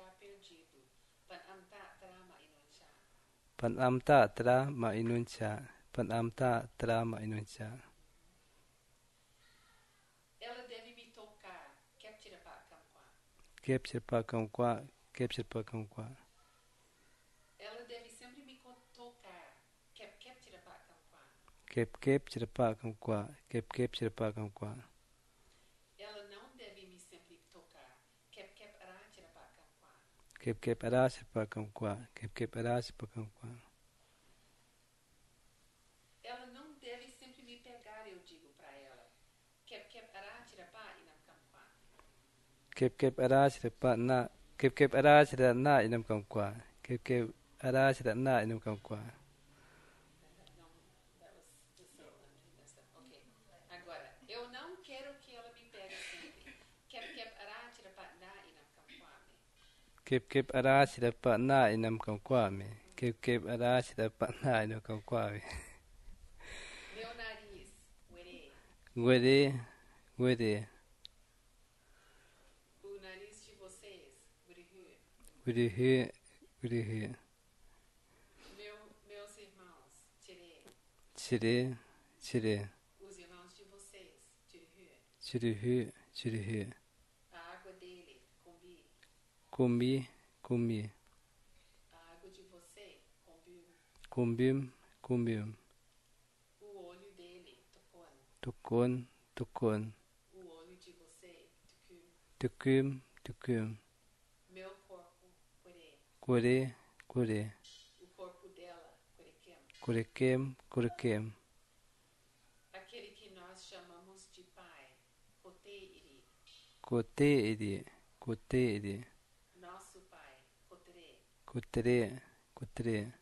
Pan amta tra ma inuncha. Pan amta tra ma inuncha. Kepsir pa kamkwa. Kepsir pa kamkwa. Kep chirpa kamkwa. Kep chirpa kamkwa. Kep ara chirpa kamkwa. Kep ara chirpa kamkwa. Kep ara chirpa na. Kep ara chirpa na inam kamkwa. Kep ara chirpa na inam kamkwa. Kep ara chirpa na inam kamkwa me. Kep ara chirpa na inam kamkwa me. Guere. Guere. Gurehe. Gurehe. Chire. Chire. Chirehe. Chirehe. Comi. Comi. Cumbim. Cumbim. Tukon. Tukon. Tukum. Tukum. Kure. Kure. Kurekem. Kurekem. Kote iri. Kote iri. Kotere. Kotere.